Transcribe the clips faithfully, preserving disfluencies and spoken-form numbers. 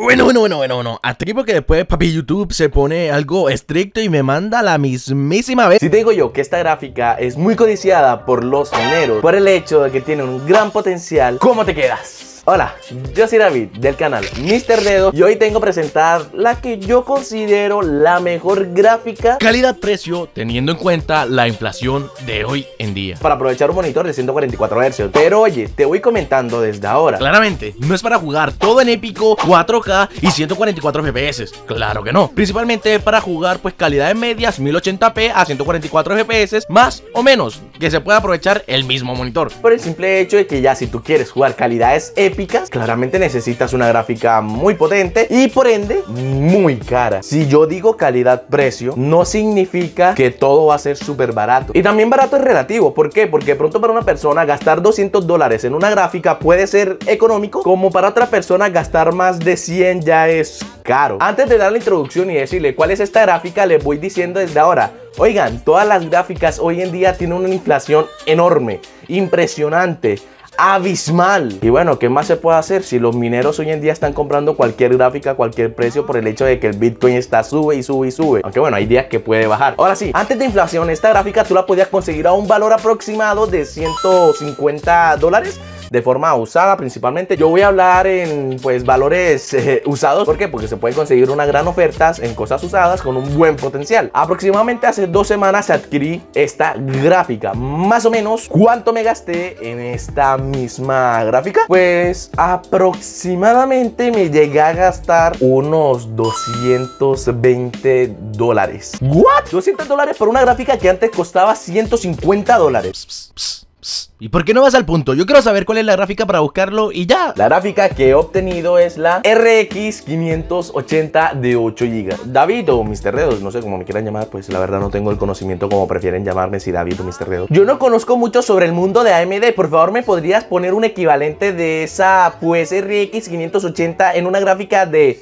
Bueno, bueno, bueno, bueno, bueno. Hasta aquí porque después papi YouTube se pone algo estricto y me manda la mismísima vez. Si te digo yo que esta gráfica es muy codiciada por los mineros, por el hecho de que tiene un gran potencial, ¿cómo te quedas? Hola, yo soy David del canal mister Dedo y hoy tengo que presentar la que yo considero la mejor gráfica calidad-precio teniendo en cuenta la inflación de hoy en día para aprovechar un monitor de ciento cuarenta y cuatro hercios. Pero oye, te voy comentando desde ahora. Claramente, no es para jugar todo en épico, cuatro K y ciento cuarenta y cuatro F P S. Claro que no. Principalmente para jugar pues calidades medias mil ochenta p a ciento cuarenta y cuatro F P S más o menos, que se pueda aprovechar el mismo monitor. Por el simple hecho de que ya si tú quieres jugar calidades épicas, claramente necesitas una gráfica muy potente y por ende muy cara. Si yo digo calidad-precio, no significa que todo va a ser súper barato. Y también barato es relativo. ¿Por qué? Porque de pronto para una persona gastar doscientos dólares en una gráfica puede ser económico, como para otra persona gastar más de cien ya es caro. Antes de dar la introducción y decirle cuál es esta gráfica, les voy diciendo desde ahora. Oigan, todas las gráficas hoy en día tienen una inflación enorme, impresionante, abismal. Y bueno, ¿qué más se puede hacer si los mineros hoy en día están comprando cualquier gráfica a cualquier precio por el hecho de que el Bitcoin está sube y sube y sube? Aunque bueno, hay días que puede bajar. Ahora sí, antes de inflación, esta gráfica tú la podías conseguir a un valor aproximado de ciento cincuenta dólares de forma usada principalmente. Yo voy a hablar en pues valores eh, usados. ¿Por qué? Porque se puede conseguir una gran ofertas en cosas usadas con un buen potencial. Aproximadamente hace dos semanas adquirí esta gráfica. Más o menos, ¿cuánto me gasté en esta misma gráfica? Pues aproximadamente me llegué a gastar unos doscientos veinte dólares. ¿What? doscientos dólares por una gráfica que antes costaba ciento cincuenta dólares. Pss, pss. ¿Y por qué no vas al punto? Yo quiero saber cuál es la gráfica para buscarlo y ya. La gráfica que he obtenido es la R X quinientos ochenta de ocho gigas. David o mister Dedos, no sé cómo me quieran llamar, pues la verdad no tengo el conocimiento como prefieren llamarme, si David o mister Dedos. Yo no conozco mucho sobre el mundo de A M D. Por favor, ¿me podrías poner un equivalente de esa pues R X quinientos ochenta en una gráfica de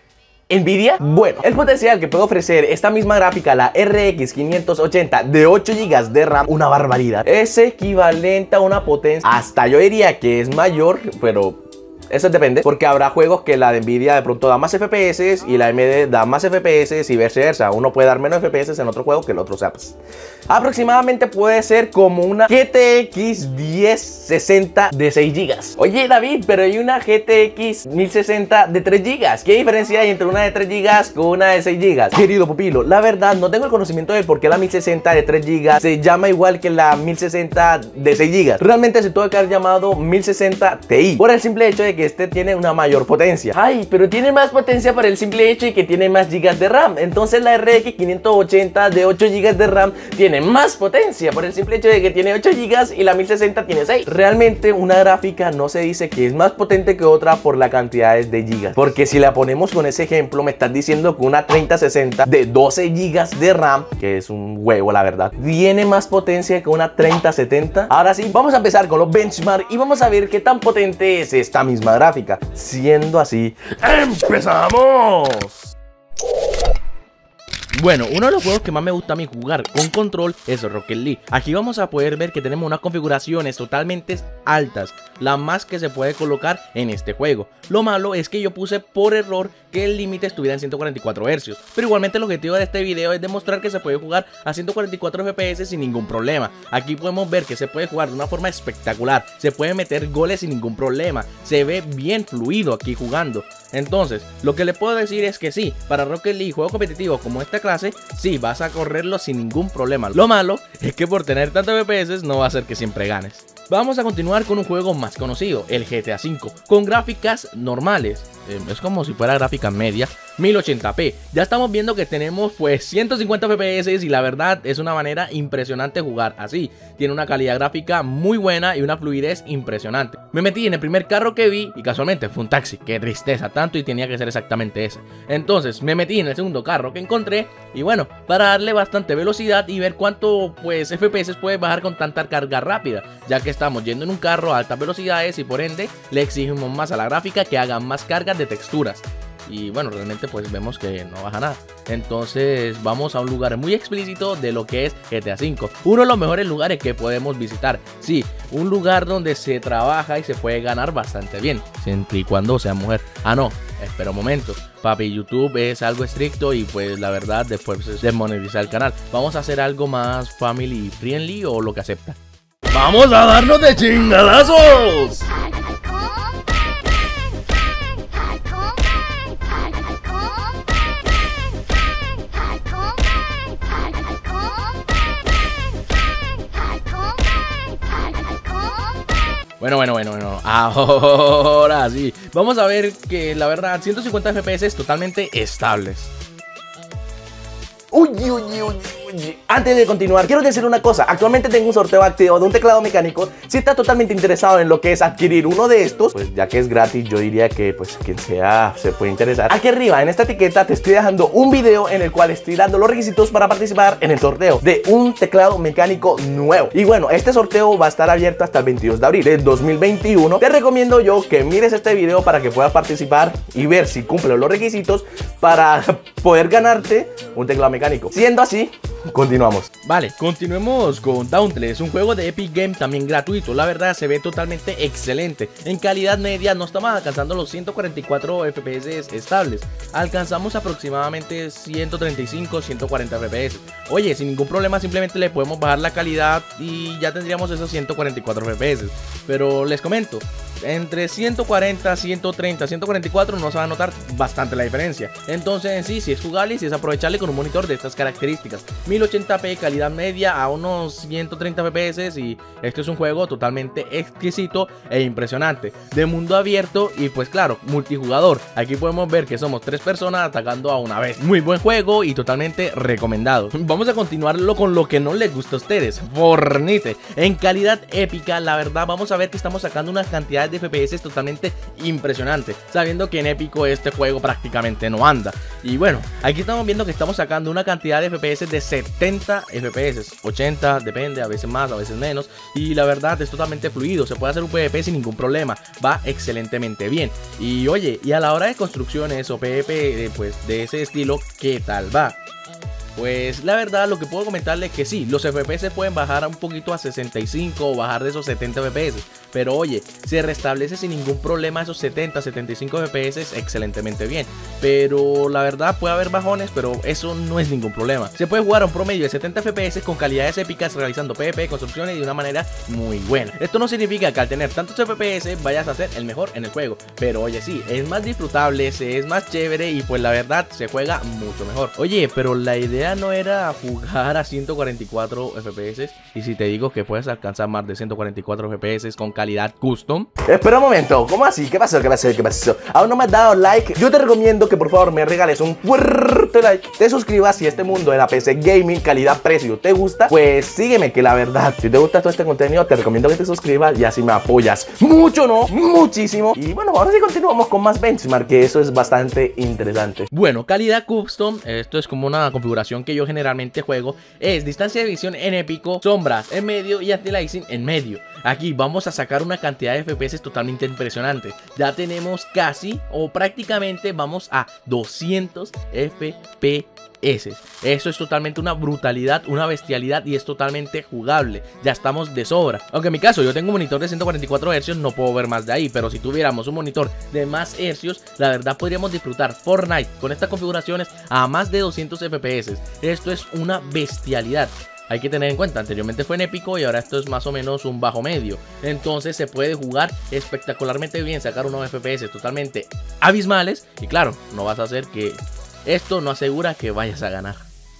Nvidia? Bueno, el potencial que puede ofrecer esta misma gráfica, la R X quinientos ochenta de ocho gigas de RAM, una barbaridad. Es equivalente a una potencia, hasta yo diría que es mayor, pero eso depende, porque habrá juegos que la de Nvidia de pronto da más F P S y la A M D da más F P S y viceversa. Uno puede dar menos F P S en otro juego que el otro. O sea, pues, aproximadamente puede ser como una G T X diez sesenta de seis gigas. Oye David, pero hay una G T X mil sesenta de tres gigas. ¿Qué diferencia hay entre una de tres gigas con una de seis gigas? Querido pupilo, la verdad no tengo el conocimiento de por qué la mil sesenta de tres gigas se llama igual que la mil sesenta de seis gigas. Realmente se tuvo que haber llamado mil sesenta Ti por el simple hecho de que este tiene una mayor potencia. Ay, pero tiene más potencia por el simple hecho de que tiene más gigas de RAM. Entonces la R X quinientos ochenta de ocho gigas de RAM tiene más potencia por el simple hecho de que tiene ocho gigas y la mil sesenta tiene seis. Realmente una gráfica no se dice que es más potente que otra por la cantidad de gigas, porque si la ponemos con ese ejemplo, me estás diciendo que una treinta sesenta de doce gigas de RAM, que es un huevo la verdad, tiene más potencia que una treinta setenta. Ahora sí, vamos a empezar con los benchmark y vamos a ver qué tan potente es esta misma gráfica. Siendo así, ¡empezamos! Bueno, uno de los juegos que más me gusta a mí jugar con control es Rocket League. Aquí vamos a poder ver que tenemos unas configuraciones totalmente altas, la más que se puede colocar en este juego. Lo malo es que yo puse por error que el límite estuviera en ciento cuarenta y cuatro hercios, pero igualmente el objetivo de este video es demostrar que se puede jugar a ciento cuarenta y cuatro F P S sin ningún problema. Aquí podemos ver que se puede jugar de una forma espectacular, se puede meter goles sin ningún problema, se ve bien fluido aquí jugando. Entonces, lo que le puedo decir es que sí, para Rocket League, juego competitivo como esta clase, sí, vas a correrlo sin ningún problema. Lo malo es que por tener tantos F P S no va a hacer que siempre ganes. Vamos a continuar con un juego más conocido, el G T A cinco, con gráficas normales. Eh, es como si fuera gráfica media, mil ochenta p. Ya estamos viendo que tenemos pues ciento cincuenta F P S y la verdad es una manera impresionante jugar así. Tiene una calidad gráfica muy buena y una fluidez impresionante. Me metí en el primer carro que vi y casualmente fue un taxi. Qué tristeza, tanto y tenía que ser exactamente ese. Entonces me metí en el segundo carro que encontré y bueno, para darle bastante velocidad y ver cuánto pues F P S puede bajar con tanta carga rápida, ya que estamos yendo en un carro a altas velocidades y por ende le exigimos más a la gráfica que haga más cargas de texturas. y bueno, realmente pues vemos que no baja nada. Entonces vamos a un lugar muy explícito de lo que es G T A cinco, uno de los mejores lugares que podemos visitar. Sí, un lugar donde se trabaja y se puede ganar bastante bien, siempre y cuando sea mujer. Ah no, espera un momento, papi, YouTube es algo estricto y pues la verdad después se desmonetiza el canal. Vamos a hacer algo más family friendly o lo que acepta. ¡Vamos a darnos de chingadazos! Bueno, bueno, bueno, bueno, ahora sí. Vamos a ver que la verdad ciento cincuenta F P S es totalmente estables. Uy, uy, uy, uy. Antes de continuar, quiero decir una cosa. Actualmente tengo un sorteo activo de un teclado mecánico. Si estás totalmente interesado en lo que es adquirir uno de estos, pues ya que es gratis, yo diría que pues quien sea se puede interesar. Aquí arriba en esta etiqueta te estoy dejando un video en el cual estoy dando los requisitos para participar en el sorteo de un teclado mecánico nuevo. Y bueno, este sorteo va a estar abierto hasta el veintidós de abril del dos mil veintiuno. Te recomiendo yo que mires este video para que puedas participar y ver si cumple los requisitos para poder ganarte un teclado mecánico. Siendo así, continuamos. Vale, continuemos con Dauntless, un juego de Epic Games también gratuito. La verdad se ve totalmente excelente. En calidad media no estamos alcanzando los ciento cuarenta y cuatro F P S estables. Alcanzamos aproximadamente ciento treinta y cinco, ciento cuarenta F P S. Oye, sin ningún problema simplemente le podemos bajar la calidad y ya tendríamos esos ciento cuarenta y cuatro F P S. Pero les comento, entre ciento cuarenta, ciento treinta, ciento cuarenta y cuatro no se va a notar bastante la diferencia. Entonces en sí, si es jugable y si es aprovechable con un monitor de estas características. mil ochenta p calidad media a unos ciento treinta F P S y esto es un juego totalmente exquisito e impresionante. De mundo abierto y pues claro, multijugador. Aquí podemos ver que somos tres personas atacando a una vez. Muy buen juego y totalmente recomendado. Vamos a continuarlo con lo que no les gusta a ustedes. Fortnite. En calidad épica, la verdad vamos a ver que estamos sacando unas cantidades de F P S totalmente impresionante, sabiendo que en épico este juego prácticamente no anda. Y bueno, aquí estamos viendo que estamos sacando una cantidad de F P S de setenta F P S, ochenta, depende, a veces más, a veces menos. Y la verdad es totalmente fluido, se puede hacer un PvP sin ningún problema, va excelentemente bien. Y oye, y a la hora de construcciones o PvP pues de ese estilo, ¿qué tal va? Pues la verdad lo que puedo comentarles es que sí, los F P S pueden bajar un poquito a sesenta y cinco o bajar de esos setenta F P S. Pero oye, se restablece sin ningún problema esos setenta, setenta y cinco F P S excelentemente bien. Pero la verdad puede haber bajones, pero eso no es ningún problema. Se puede jugar a un promedio de setenta F P S con calidades épicas realizando PvP, construcciones y de una manera muy buena. Esto no significa que al tener tantos F P S vayas a ser el mejor en el juego. Pero oye sí, es más disfrutable, se es más chévere y pues la verdad se juega mucho mejor. Oye, pero la idea no era jugar a ciento cuarenta y cuatro F P S. Y si te digo que puedes alcanzar más de ciento cuarenta y cuatro F P S con calidad custom. Espera un momento, ¿cómo así? ¿Qué pasó? ¿Qué pasó? ¿Qué pasó? ¿Aún no me has dado like? Yo te recomiendo que por favor me regales un fuerte like, te suscribas si este mundo de la P C Gaming calidad-precio te gusta. Pues sígueme, que la verdad, si te gusta todo este contenido te recomiendo que te suscribas y así me apoyas mucho, ¿no? Muchísimo. Y bueno, ahora sí continuamos con más benchmark, que eso es bastante interesante. Bueno, calidad custom, esto es como una configuración que yo generalmente juego. Es distancia de visión en épico, sombras en medio y anti-aliasing en medio. Aquí vamos a sacar una cantidad de F P S totalmente impresionante. Ya tenemos casi o prácticamente vamos a doscientos F P S. Eso es totalmente una brutalidad, una bestialidad y es totalmente jugable. Ya estamos de sobra. Aunque en mi caso yo tengo un monitor de ciento cuarenta y cuatro hercios, no puedo ver más de ahí. Pero si tuviéramos un monitor de más hercios, la verdad podríamos disfrutar Fortnite con estas configuraciones a más de doscientos F P S. Esto es una bestialidad. Hay que tener en cuenta, anteriormente fue en épico y ahora esto es más o menos un bajo medio. Entonces se puede jugar espectacularmente bien, sacar unos F P S totalmente abismales. Y claro, no vas a hacer que esto no asegura que vayas a ganar.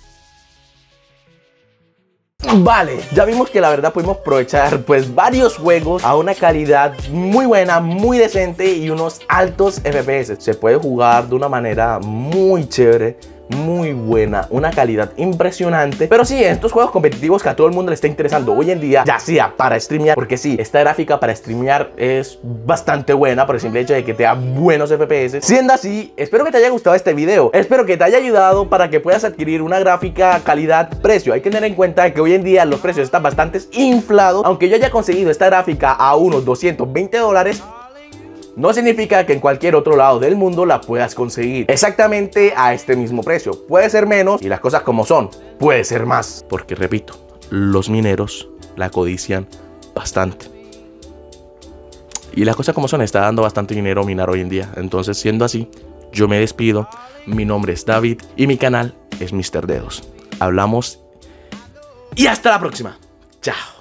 Vale, ya vimos que la verdad pudimos aprovechar pues varios juegos a una calidad muy buena, muy decente y unos altos F P S. Se puede jugar de una manera muy chévere, muy buena, una calidad impresionante. Pero sí, en estos juegos competitivos que a todo el mundo le está interesando hoy en día, ya sea para streamear, porque sí, esta gráfica para streamear es bastante buena por el simple hecho de que te da buenos F P S. Siendo así, espero que te haya gustado este video, espero que te haya ayudado para que puedas adquirir una gráfica calidad-precio. Hay que tener en cuenta que hoy en día los precios están bastante inflados. Aunque yo haya conseguido esta gráfica a unos doscientos veinte dólares, no significa que en cualquier otro lado del mundo la puedas conseguir exactamente a este mismo precio. Puede ser menos y las cosas como son, puede ser más. Porque repito, los mineros la codician bastante. Y las cosas como son, está dando bastante dinero minar hoy en día. Entonces, siendo así, yo me despido. Mi nombre es David y mi canal es míster Dedos. Hablamos y hasta la próxima. Chao.